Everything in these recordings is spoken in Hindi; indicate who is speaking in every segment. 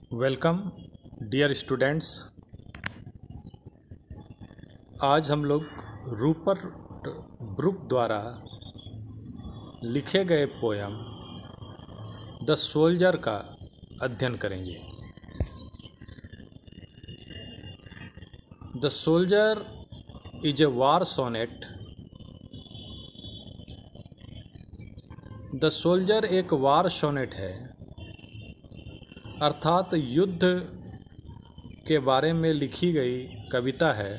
Speaker 1: Welcome dear students. आज हम लोग रूपर्ट ब्रूक द्वारा लिखे गए पोयम द सोल्जर का अध्ययन करेंगे। The soldier is a war sonnet. The soldier एक वार सोनेट है, अर्थात युद्ध के बारे में लिखी गई कविता है।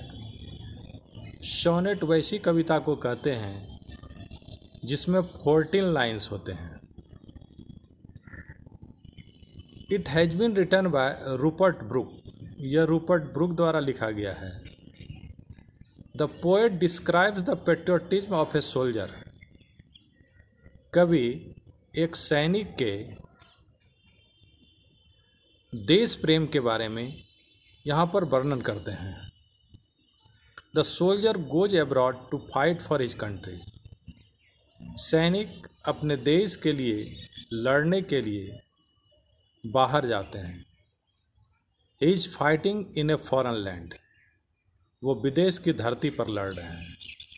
Speaker 1: सोनेट वैसी कविता को कहते हैं जिसमें 14 लाइन्स होते हैं। It has been written by Rupert Brooke. यह रूपर्ट ब्रूक द्वारा लिखा गया है। The poet describes the patriotism of a soldier. कवि एक सैनिक के देश प्रेम के बारे में यहाँ पर वर्णन करते हैं। The soldier goes abroad to fight for his country. सैनिक अपने देश के लिए लड़ने के लिए बाहर जाते हैं। He is fighting in a foreign land. वो विदेश की धरती पर लड़ रहे हैं।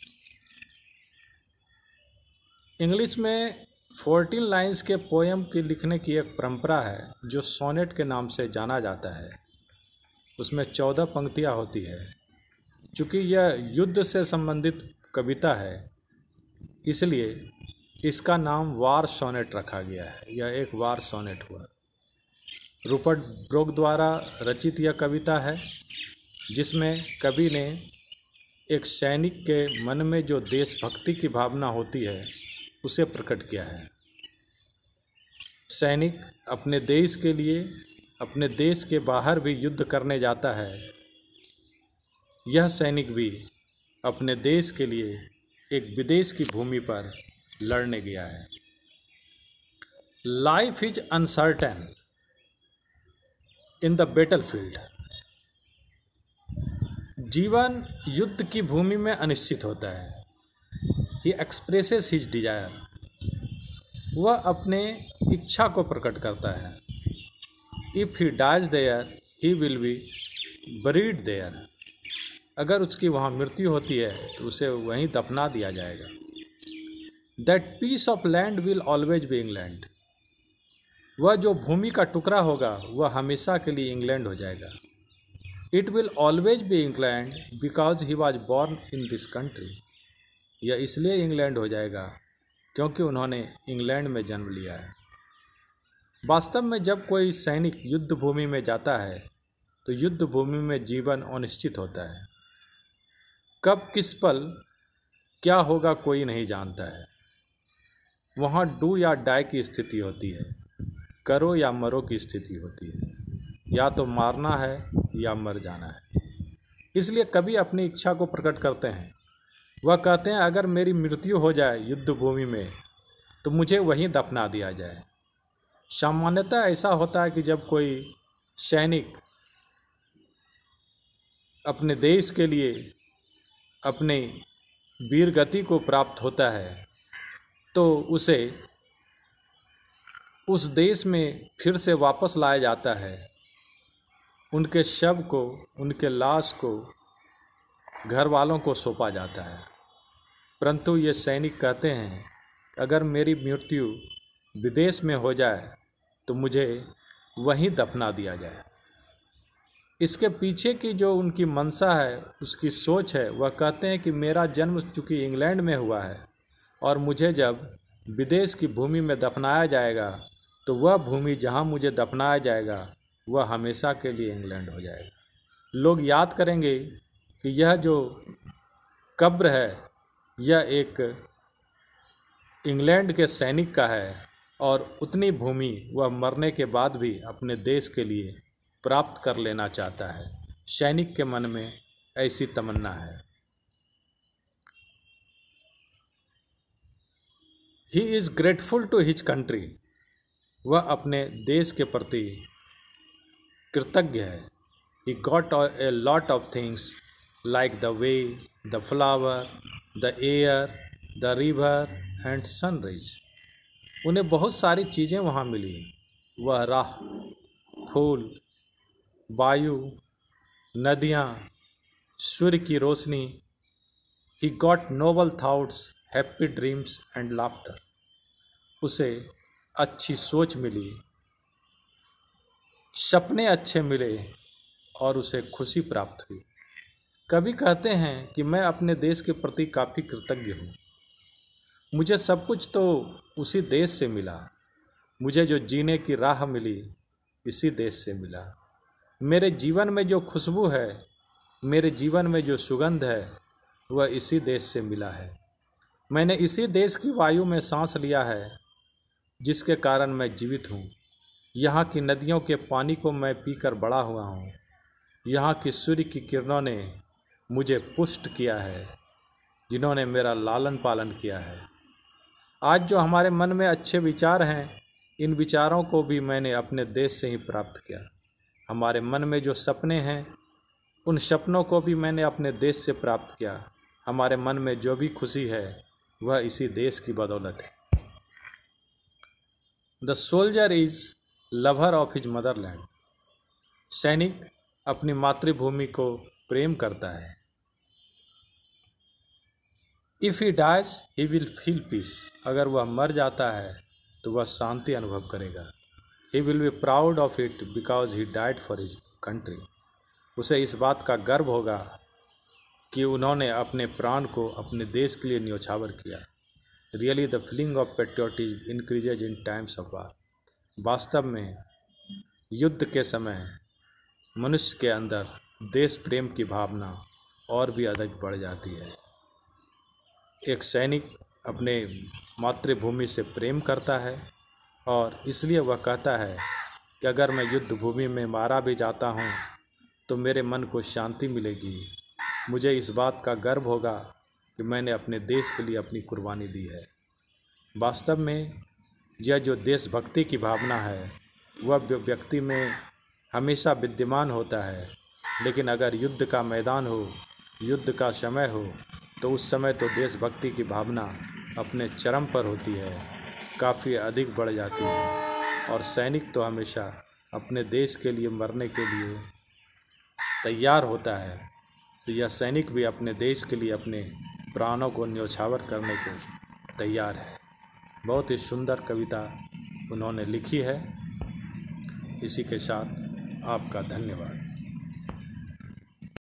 Speaker 1: इंग्लिश में 14 लाइन्स के पोएम की लिखने की एक परंपरा है जो सोनेट के नाम से जाना जाता है। उसमें 14 पंक्तियाँ होती है। चूँकि यह युद्ध से संबंधित कविता है, इसलिए इसका नाम वार सोनेट रखा गया है। यह एक वार सोनेट हुआ। रूपर्ट ब्रूक द्वारा रचित यह कविता है जिसमें कवि ने एक सैनिक के मन में जो देशभक्ति की भावना होती है उसे प्रकट किया है। सैनिक अपने देश के लिए अपने देश के बाहर भी युद्ध करने जाता है। यह सैनिक भी अपने देश के लिए एक विदेश की भूमि पर लड़ने गया है। Life is uncertain in the battlefield. जीवन युद्ध की भूमि में अनिश्चित होता है। He expresses his desire. वह अपने इच्छा को प्रकट करता है। If he dies there he will be buried there. अगर उसकी वहाँ मृत्यु होती है तो उसे वहीं दफना दिया जाएगा। That piece of land will always be England. वह जो भूमि का टुकड़ा होगा वह हमेशा के लिए इंग्लैंड हो जाएगा। It will always be England because he was born in this country. यह इसलिए इंग्लैंड हो जाएगा क्योंकि उन्होंने इंग्लैंड में जन्म लिया है। वास्तव में जब कोई सैनिक युद्ध भूमि में जाता है तो युद्ध भूमि में जीवन अनिश्चित होता है। कब किस पल क्या होगा कोई नहीं जानता है। वहाँ डू या डाई की स्थिति होती है, करो या मरो की स्थिति होती है। या तो मारना है या मर जाना है। इसलिए कभी अपनी इच्छा को प्रकट करते हैं। वह कहते हैं अगर मेरी मृत्यु हो जाए युद्ध भूमि में तो मुझे वहीं दफना दिया जाए। सामान्यतः ऐसा होता है कि जब कोई सैनिक अपने देश के लिए अपने वीर गति को प्राप्त होता है तो उसे उस देश में फिर से वापस लाया जाता है। उनके शव को, उनके लाश को घर वालों को सौंपा जाता है। परंतु ये सैनिक कहते हैं अगर मेरी मृत्यु विदेश में हो जाए तो मुझे वहीं दफना दिया जाए। इसके पीछे की जो उनकी मंशा है, उसकी सोच है, वह कहते हैं कि मेरा जन्म चूँकि इंग्लैंड में हुआ है और मुझे जब विदेश की भूमि में दफनाया जाएगा तो वह भूमि जहाँ मुझे दफनाया जाएगा वह हमेशा के लिए इंग्लैंड हो जाएगा। लोग याद करेंगे कि यह जो कब्र है यह एक इंग्लैंड के सैनिक का है और उतनी भूमि वह मरने के बाद भी अपने देश के लिए प्राप्त कर लेना चाहता है। सैनिक के मन में ऐसी तमन्ना है। He is grateful to his country. वह अपने देश के प्रति कृतज्ञ है। He got a lot of things like the way, the flower, the air, the river and sunrise. उन्हें बहुत सारी चीज़ें वहाँ मिली। वह राह, फूल, वायु, नदियाँ, सूर्य की रोशनी। He got noble thoughts, happy dreams and laughter. उसे अच्छी सोच मिली, सपने अच्छे मिले और उसे खुशी प्राप्त हुई। कवि कहते हैं कि मैं अपने देश के प्रति काफ़ी कृतज्ञ हूँ। मुझे सब कुछ तो उसी देश से मिला। मुझे जो जीने की राह मिली इसी देश से मिला। मेरे जीवन में जो खुशबू है, मेरे जीवन में जो सुगंध है, वह इसी देश से मिला है। मैंने इसी देश की वायु में सांस लिया है, जिसके कारण मैं जीवित हूँ। यहाँ की नदियों के पानी को मैं पीकर बड़ा हुआ हूँ। यहाँ की सूर्य की किरणों ने मुझे पुष्ट किया है, जिन्होंने मेरा लालन पालन किया है। आज जो हमारे मन में अच्छे विचार हैं, इन विचारों को भी मैंने अपने देश से ही प्राप्त किया। हमारे मन में जो सपने हैं, उन सपनों को भी मैंने अपने देश से प्राप्त किया। हमारे मन में जो भी खुशी है, वह इसी देश की बदौलत है। The soldier is lover of his motherland. सैनिक अपनी मातृभूमि को प्रेम करता है। If he dies he will feel peace. अगर वह मर जाता है तो वह शांति अनुभव करेगा। He will be proud of it because he died for his country. उसे इस बात का गर्व होगा कि उन्होंने अपने प्राण को अपने देश के लिए न्योछावर किया। Really the feeling of patriotism increases in times of war. वास्तव में युद्ध के समय मनुष्य के अंदर देश प्रेम की भावना और भी अधिक बढ़ जाती है। एक सैनिक अपने मातृभूमि से प्रेम करता है और इसलिए वह कहता है कि अगर मैं युद्ध भूमि में मारा भी जाता हूँ तो मेरे मन को शांति मिलेगी। मुझे इस बात का गर्व होगा कि मैंने अपने देश के लिए अपनी कुर्बानी दी है। वास्तव में यह जो देशभक्ति की भावना है वह व्यक्ति में हमेशा विद्यमान होता है, लेकिन अगर युद्ध का मैदान हो, युद्ध का समय हो, तो उस समय तो देशभक्ति की भावना अपने चरम पर होती है, काफ़ी अधिक बढ़ जाती है। और सैनिक तो हमेशा अपने देश के लिए मरने के लिए तैयार होता है। तो यह सैनिक भी अपने देश के लिए अपने प्राणों को न्योछावर करने को तैयार है। बहुत ही सुंदर कविता उन्होंने लिखी है। इसी के साथ आपका धन्यवाद।